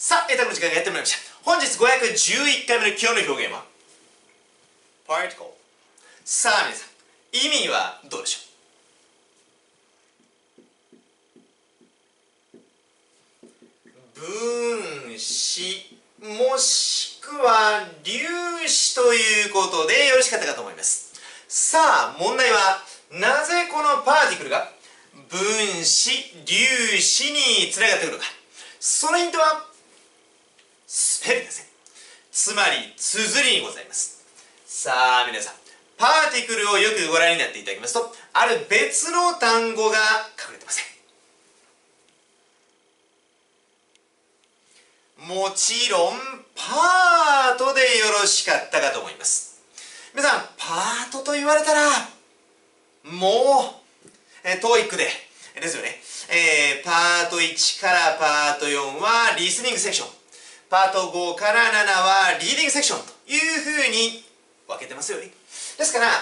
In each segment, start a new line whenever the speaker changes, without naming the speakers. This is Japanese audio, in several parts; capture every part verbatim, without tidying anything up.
さあ、英単語の時間がやってまいりました。本日ごひゃくじゅういっかいめの今日の表現は particle。 さあ皆さん、意味はどうでしょう。分子もしくは粒子ということでよろしかったかと思います。さあ問題は、なぜこのパーティクルが分子粒子につながってくるのか。そのヒントはスペルですね。つまり綴りにございます。さあ皆さん、パーティクルをよくご覧になっていただきますと、ある別の単語が隠れてません。もちろんパートでよろしかったかと思います。皆さん、パートと言われたらもうえ トーイック でですよね、えー、パートいちからパートよんはリスニングセクション、パートごからななはリーディングセクションというふうに分けてますよね。ですから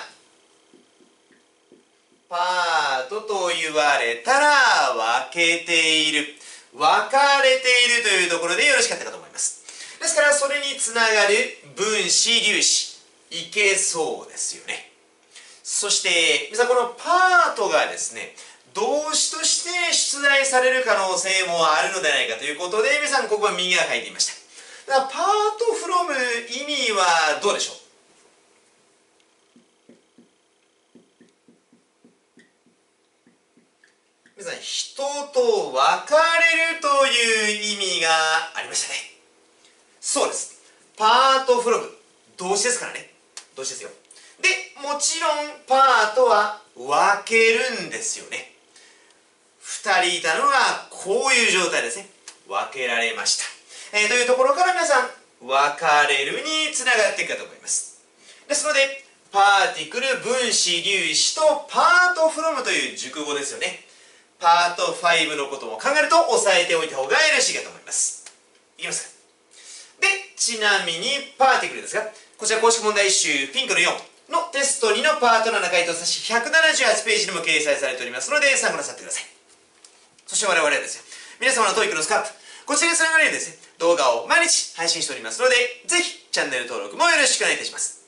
パートと言われたら分けている、分かれているというところでよろしかったかと思います。ですからそれにつながる分子粒子いけそうですよね。そして皆さん、このパートがですね、動詞として出題される可能性もあるのではないかということで、皆さんここは右が書いていました。だからパートフロム意味はどうでしょう。皆さん、人と別れるという意味がありましたね。そうです。パートフロム動詞ですからね。動詞ですよ。で、もちろんパートは分けるんですよね。ふたりいたのがこういう状態ですね。分けられました。えー、というところから皆さん、分かれるにつながっていくかと思います。ですので、パーティクル、分子、粒子とパートフロムという熟語ですよね。パートごのことも考えると押さえておいた方がよろしいかと思います。いきますか。で、ちなみにパーティクルですが、こちら公式問題集ピンクのよんのテストにのパートなな回答冊子ひゃくななじゅうはちページにも掲載されておりますので参考なさってください。そして我々はですよ、皆様のトーイックのスカープ、こちらにつながるようにですね、動画を毎日配信しておりますので、ぜひチャンネル登録もよろしくお願いいたします。